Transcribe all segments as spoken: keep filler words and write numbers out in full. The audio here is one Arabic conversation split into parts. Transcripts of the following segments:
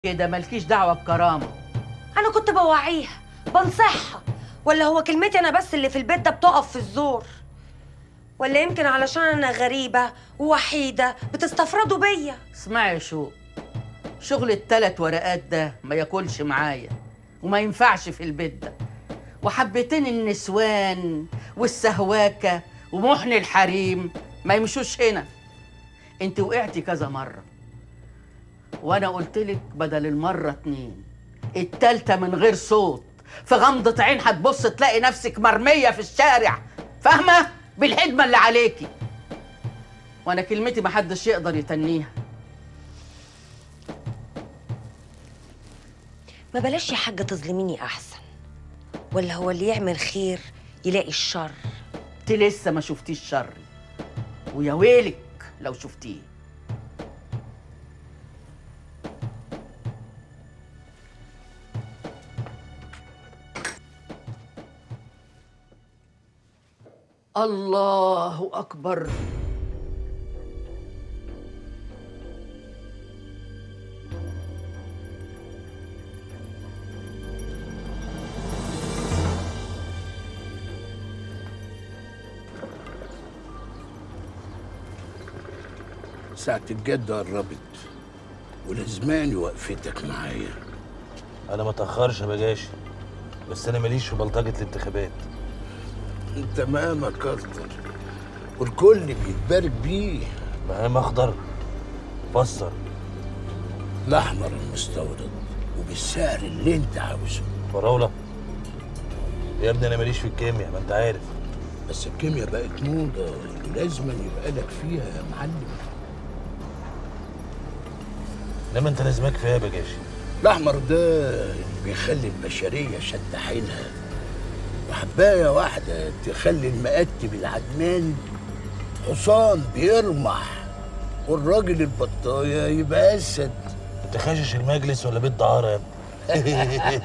كده مالكيش دعوه بكرامه. انا كنت بوعيها بنصحها، ولا هو كلمتي انا بس اللي في البيت ده بتقف في الزور؟ ولا يمكن علشان انا غريبه ووحيده بتستفردوا بيا؟ اسمعي يا شو، شغل التلات ورقات ده ما ياكلش معايا وما ينفعش في البيت ده، وحبتين النسوان والسهواكه ومحن الحريم ما يمشوش هنا. انت وقعتي كذا مره وانا قلتلك بدل المره اتنين، التالتة من غير صوت في غمضة عين هتبص تلاقي نفسك مرمية في الشارع، فاهمة؟ بالحدمة اللي عليكي. وانا كلمتي محدش يقدر يتنيها. ما بلاش يا حاجه تظلميني احسن، ولا هو اللي يعمل خير يلاقي الشر؟ انت لسه ما شفتيش شري، ويا ويلك لو شفتيه. الله أكبر. ساعة الجد قربت ولازماني وقفتك معايا. أنا ما تأخرش يا بجاشي، بس أنا ماليش في بلطجة الانتخابات. انت مقامك اكتر والكل بيتبارك بيه. مقام اخضر فسر. الاحمر المستورد وبالسعر اللي انت عاوزه. فراوله يا ابني، انا ماليش في الكيمياء ما انت عارف. بس الكيمياء بقت موضه ولازم يبقى لك فيها يا معلم. انما انت لازمك فيها يا بجاشي. الاحمر ده اللي بيخلي البشريه شد حيلها، وحبايه واحده تخلي المقتب العدمان حصان بيرمح، والراجل البطايه يبقى اسد. انت خاشش المجلس ولا بيت دعاره يا ابني؟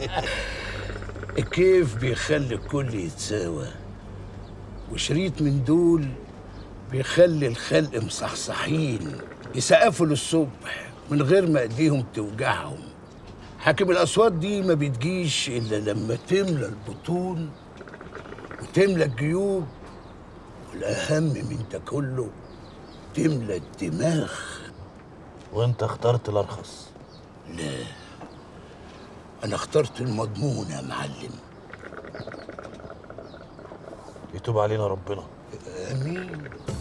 الكيف بيخلي الكل يتساوى، وشريط من دول بيخلي الخلق مصحصحين يسقفوا للصبح من غير ما ايديهم توجعهم. حاكم الاصوات دي ما بتجيش الا لما تملى البطون وتملى الجيوب، والاهم من ده كله تملى الدماغ. وانت اخترت الارخص. لا، انا اخترت المضمون يا معلم. يتوب علينا ربنا. امين.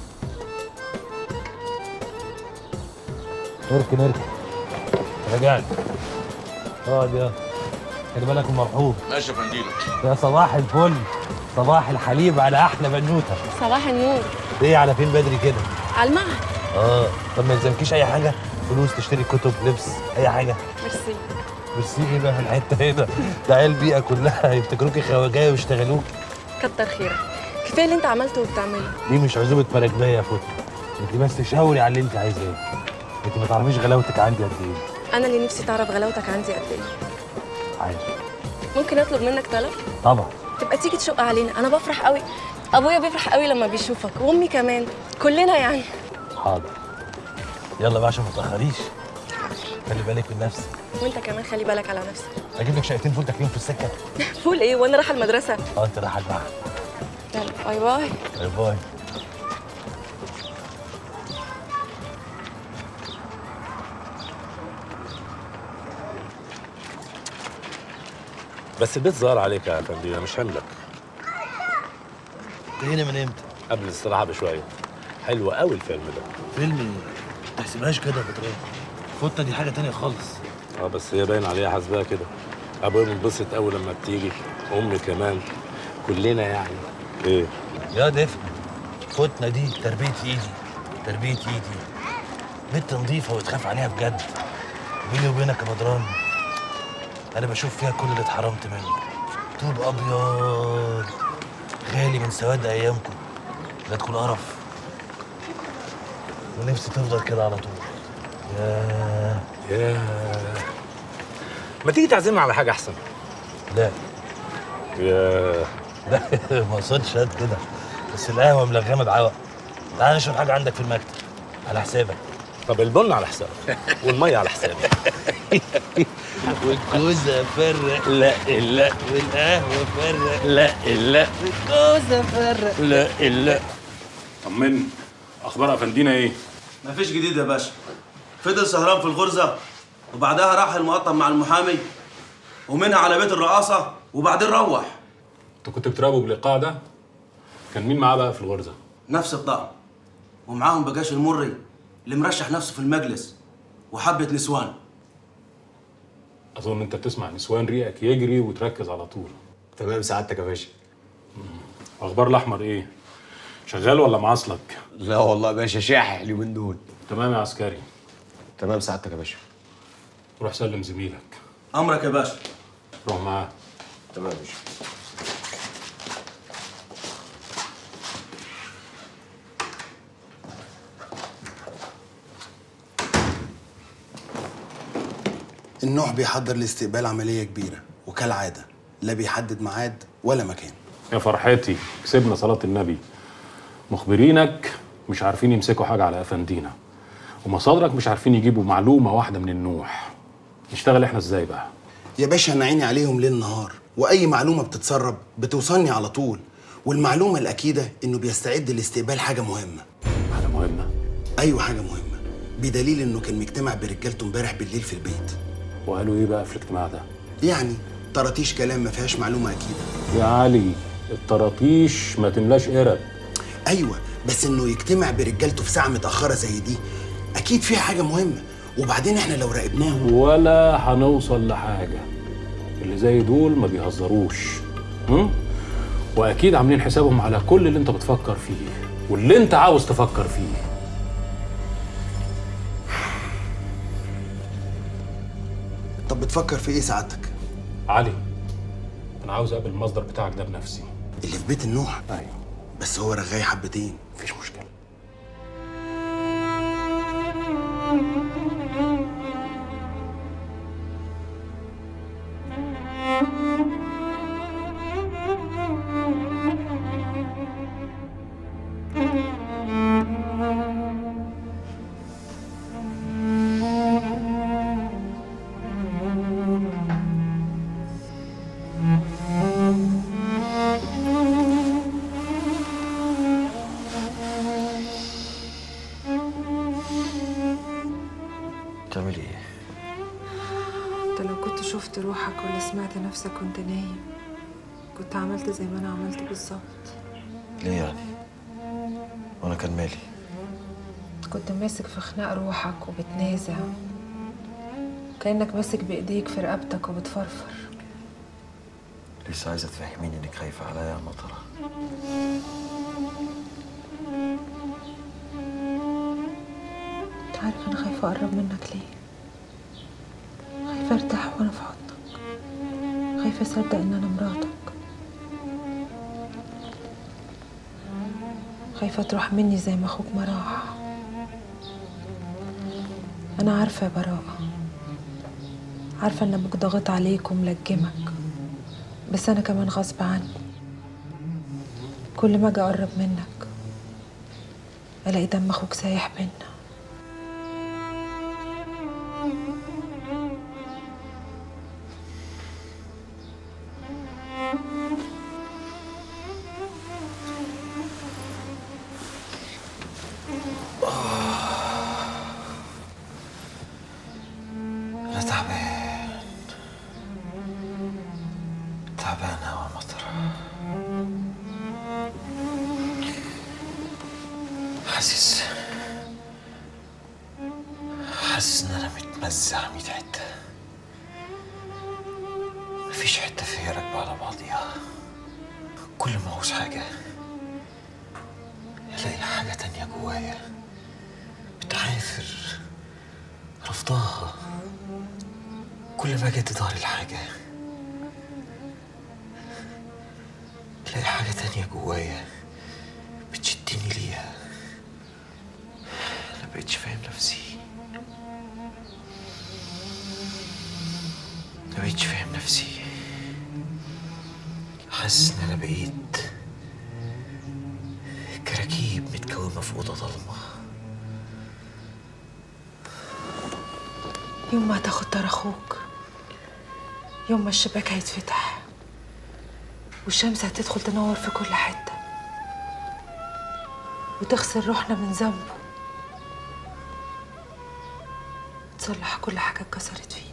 اركن اركن رجعت. اقعد يا خلي بالك المرحوم. ماشي يا فندينا. يا صباح الفل، صباح الحليب على احلى بنوته. صباح النور. ايه على فين بدري كده؟ على المعهد. اه طب ما يلزمكيش اي حاجه؟ فلوس تشتري كتب لبس اي حاجه؟ ميرسي. ميرسي ايه بقى في الحته هنا؟ ده عيال البيئه كلها هيفتكروكي خواجايه ويشتغلوكي. كتر خيرك، كفايه اللي انت عملته وبتعمله. دي مش عزومه مراكبيه يا فوتو، انت بس تشاوري على اللي انت عايزاه. انت ما تعرفيش غلاوتك عندي قد ايه. انا اللي نفسي تعرف غلاوتك عندي قد ايه. عايز ممكن اطلب منك طلب؟ طبعا. تبقى تيجي تشق علينا، انا بفرح قوي، ابويا بيفرح قوي لما بيشوفك، وامي كمان، كلنا يعني. حاضر. يلا بقى عشان ما تاخريش. خلي بالك من نفسك. وانت كمان خلي بالك على نفسك. اجيب لك شقتين فول تاكليهم في السكه. فول ايه وانا رايحه المدرسه؟ اه انت رايحه المعهد. يلا باي باي. باي باي. بس البيت ظهر عليك يا فندينا، مش هملك. انت هنا من امتى؟ قبل الاستراحه بشويه. حلو قوي الفيلم ده. فيلم ايه؟ ما تحسبهاش كده يا بدران. فوتة دي حاجه تانية خالص. اه بس هي باين عليها حاسباها كده. ابويا بينبسط قوي لما بتيجي، امي كمان، كلنا يعني. ايه؟ يا دفء فوتنا دي تربيه ايدي، تربيه ايدي. بنت نظيفه وتخاف عليها بجد. بيني وبينك يا بدران، انا بشوف فيها كل اللي اتحرمت منه. طوب ابيض غالي من سواد ايامكم، لا تكون قرف. ونفسي تفضل كده على طول. ياه ياه، ما تيجي تعزمنا على حاجه احسن؟ لا ياه لا ما اقصدش قد كده، بس القهوه ملغمه بعوق. تعال نشرب حاجه عندك في المكتب على حسابك. طب البن على حسابك والميه على حسابك. والكوسه فرق لا لا، والقهوه فرق لا لا، والكوسه فرق لا لا. طمني، اخبار افندينا ايه؟ مفيش جديد يا باشا. فضل سهران في الغرزه وبعدها راح المقطم مع المحامي ومنها على بيت الرقاصه وبعدين روح. انتوا كنتوا بتراقبوا بالايقاع ده؟ كان مين معاه بقى في الغرزه؟ نفس الطقم ومعاهم بجاش المري اللي مرشح نفسه في المجلس وحبه نسوان. اظن انت بتسمع نسوان ريقك يجري وتركز على طول. تمام سعادتك يا باشا. اخبار الاحمر ايه؟ شغال ولا معاصلك؟ لا والله يا باشا شاحح اليومين دول. تمام يا عسكري. تمام سعادتك يا باشا. روح سلم زميلك. امرك يا باشا. روح معاه. تمام يا باشا. النوح بيحضر لاستقبال عملية كبيرة وكالعادة لا بيحدد ميعاد ولا مكان. يا فرحتي كسبنا صلاة النبي. مخبرينك مش عارفين يمسكوا حاجة على أفندينا، ومصادرك مش عارفين يجيبوا معلومة واحدة من النوح. نشتغل احنا ازاي بقى؟ يا باشا أنا عيني عليهم ليل نهار، وأي معلومة بتتسرب بتوصلني على طول، والمعلومة الأكيدة إنه بيستعد لاستقبال حاجة مهمة. حاجة مهمة؟ أيوة حاجة مهمة، بدليل إنه كان مجتمع برجالته امبارح بالليل في البيت. وقالوا إيه بقى في الاجتماع ده؟ يعني طراطيش كلام ما فيهاش معلومة أكيدة. يا علي الطراطيش ما تملاش قرب. أيوة بس إنه يجتمع برجالته في ساعة متأخرة زي دي أكيد فيها حاجة مهمة، وبعدين إحنا لو راقبناهم ولا هنوصل لحاجة. اللي زي دول ما بيهزروش، هم؟ وأكيد عاملين حسابهم على كل اللي أنت بتفكر فيه واللي أنت عاوز تفكر فيه. طب بتفكر في إيه سعادتك؟ علي أنا عاوز أقابل المصدر بتاعك ده بنفسي. اللي في بيت النوح؟ أيوه. بس هو رغاي حبتين. مفيش مشكلة. بتعملي ايه؟ انت لو كنت شفت روحك ولا سمعت نفسك وانت نايم كنت عملت زي ما انا عملت بالظبط. ليه يعني؟ وانا كان مالي؟ كنت ماسك في خناق روحك وبتنازع، كأنك ماسك بايديك في رقبتك وبتفرفر. لسه عايزه تفهميني انك خايفه عليا يا مطره؟ انت عارف انا خايفه اقرب منك ليه؟ خايفه ارتاح وانا في حضنك، خايفه اصدق ان انا مراتك، خايفه تروح مني زي ما اخوك ما راح. انا عارفه يا براءه، عارفه ان ابوك ضاغط عليك وملجمك، بس انا كمان غصب عني. كل ما اجي اقرب منك الاقي دم اخوك سايح بينا. انا تعبان تعبان أوي يا مطره. حاسس حاسس ان انا متمزع ميت حته، مفيش حته فيها راكبه على بعضيها. كل ما عاوز حاجه الاقي حاجه تانية جوايا بتعافر رفضاها. كل ما جت ظهري الحاجه الاقي حاجه تانية جوايا بتشدني ليها. انا مبقتش فاهم نفسي، مبقتش فاهم نفسي. حاسس ان انا بقيت كراكيب متكومه في اوضه ضلمه. يوم ما هتاخد طار اخوك، يوم ما الشباك هيتفتح والشمس هتدخل تنور في كل حتة وتغسل روحنا من ذنبه وتصلح كل حاجة اتكسرت فينا.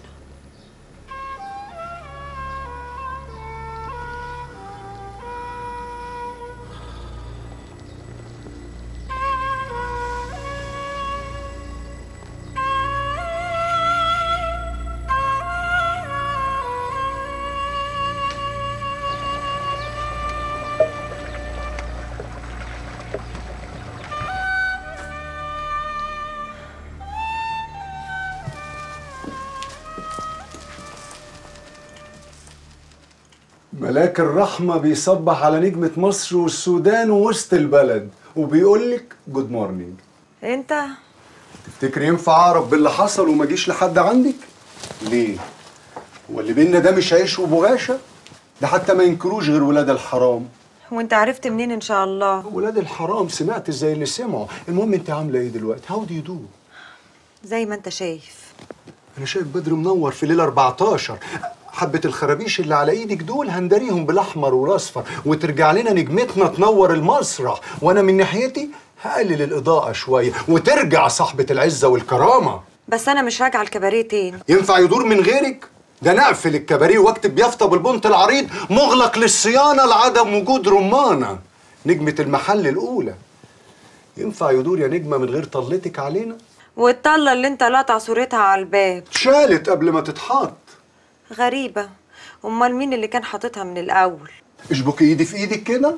ملاك الرحمة بيصبح على نجمة مصر والسودان ووسط البلد وبيقولك جود مورنينج. انت تفتكر ينفع اعرف باللي حصل وما اجيش لحد عندك؟ ليه؟ هو اللي بينا ده مش عيش وبغاشة؟ ده حتى ما ينكروش غير ولاد الحرام. وانت عرفت منين ان شاء الله؟ ولاد الحرام سمعت زي اللي سمعوا. المهم انت عاملة ايه دلوقتي؟ هاو دو يو دو؟ زي ما انت شايف. انا شايف بدر منور في ليل أربعتاشر. حبة الخرابيش اللي على ايدك دول هندريهم بالاحمر والاصفر وترجع لنا نجمتنا تنور المسرح، وانا من ناحيتي هقلل الاضاءة شوية وترجع صاحبة العزة والكرامة. بس انا مش راجعة الكباريه تاني. ينفع يدور من غيرك؟ ده نقفل الكباريه واكتب يافطة بالبنط العريض مغلق للصيانة لعدم وجود رمانة. نجمة المحل الأولى. ينفع يدور يا نجمة من غير طلتك علينا؟ والطلة اللي انت لاطع صورتها على الباب اتشالت قبل ما تتحط. غريبة، امال مين اللي كان حاططها من الاول؟ اشبك ايدي في ايدك كده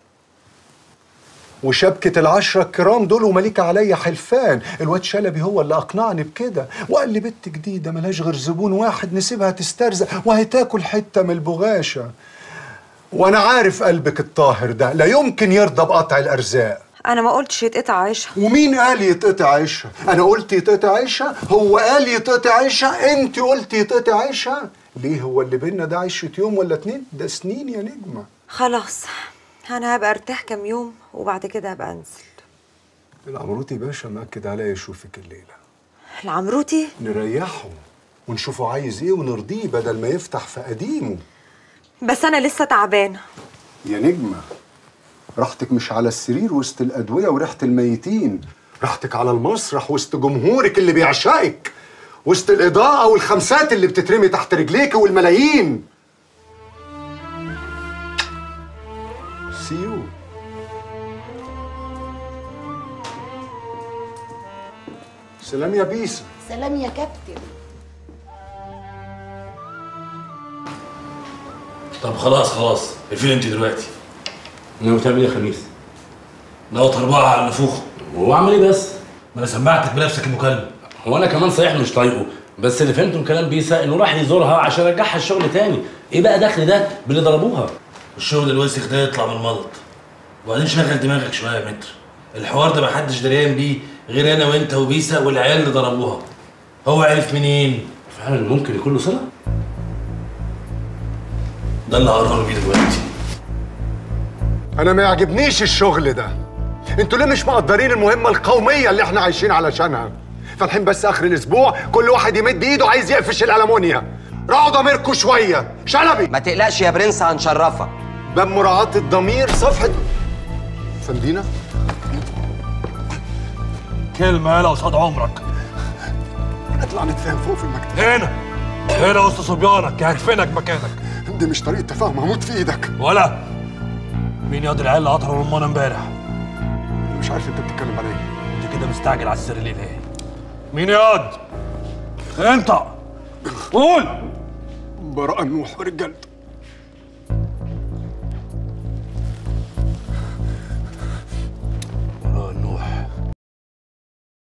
وشبكة العشرة الكرام دول ومليك عليا حلفان. الواد شلبي هو اللي اقنعني بكده وقال لي بنت جديدة ملهاش غير زبون واحد نسيبها تسترزق وهتاكل حتة من البغاشة. وانا عارف قلبك الطاهر ده لا يمكن يرضى بقطع الارزاق. انا ما قلتش يتقطع عيشها. ومين قال يتقطع عيشها؟ انا قلت يتقطع عيشها؟ هو قال يتقطع عيشها؟ انت قلت يتقطع عيشها؟ ليه هو اللي بينا ده عيشة يوم ولا اتنين؟ ده سنين يا نجمة. خلاص انا هبقى ارتاح كام يوم وبعد كده هبقى انزل. العمروتي باشا مأكد عليا يشوفك الليلة. العمروتي؟ نريحه ونشوفه عايز ايه ونرضيه بدل ما يفتح في قديمه. بس انا لسه تعبانة يا نجمة. راحتك مش على السرير وسط الأدوية وريحة الميتين، راحتك على المسرح وسط جمهورك اللي بيعشقك، وسط الإضاءة والخمسات اللي بتترمي تحت رجليك والملايين. سيو. سلام يا بيسا. سلام يا كابتن. طب خلاص خلاص، فين انت دلوقتي؟ ناوي تعمل ايه يا خميس؟ ناوي تربعها على النفوخ. وهو عمل ايه بس؟ ما انا سمعتك بنفسك المكالمة. هو انا كمان صحيح مش طايقه، بس اللي فهمته من كلام بيسا انه راح يزورها عشان يرجعها الشغل تاني. ايه بقى دخل ده باللي ضربوها؟ الشغل الوسخ ده يطلع من الملط. وبعدين شغل دماغك شويه يا متر. الحوار ده محدش دريان بيه غير انا وانت وبيسا والعيال اللي ضربوها. هو عرف منين؟ فعلا ممكن يكون له صله؟ ده اللي هقرر بيه دلوقتي. انا ما يعجبنيش الشغل ده. انتوا ليه مش مقدرين المهمه القوميه اللي احنا عايشين علشانها؟ فالحين بس اخر الاسبوع كل واحد يمد ايده عايز يقفش الالمونيا. راعوا ضميركم شويه. شلبي ما تقلقش يا برنس هنشرفك. باب مراعاه الضمير صفحه فندينا. كلمه يالا قصاد عمرك. اطلع نتفاهم فوق في المكتب. هنا هنا وسط صبيانك عارفينك مكانك. دي مش طريقه تفاهم، هموت في ايدك. ولا مين ياض العيال اللي قطروا رمانه امبارح؟ مش عارف انت بتتكلم على ايه. انت كده مستعجل على السر ليه ليه؟ مين ياض؟ انت قول. براءة نوح ورجالته.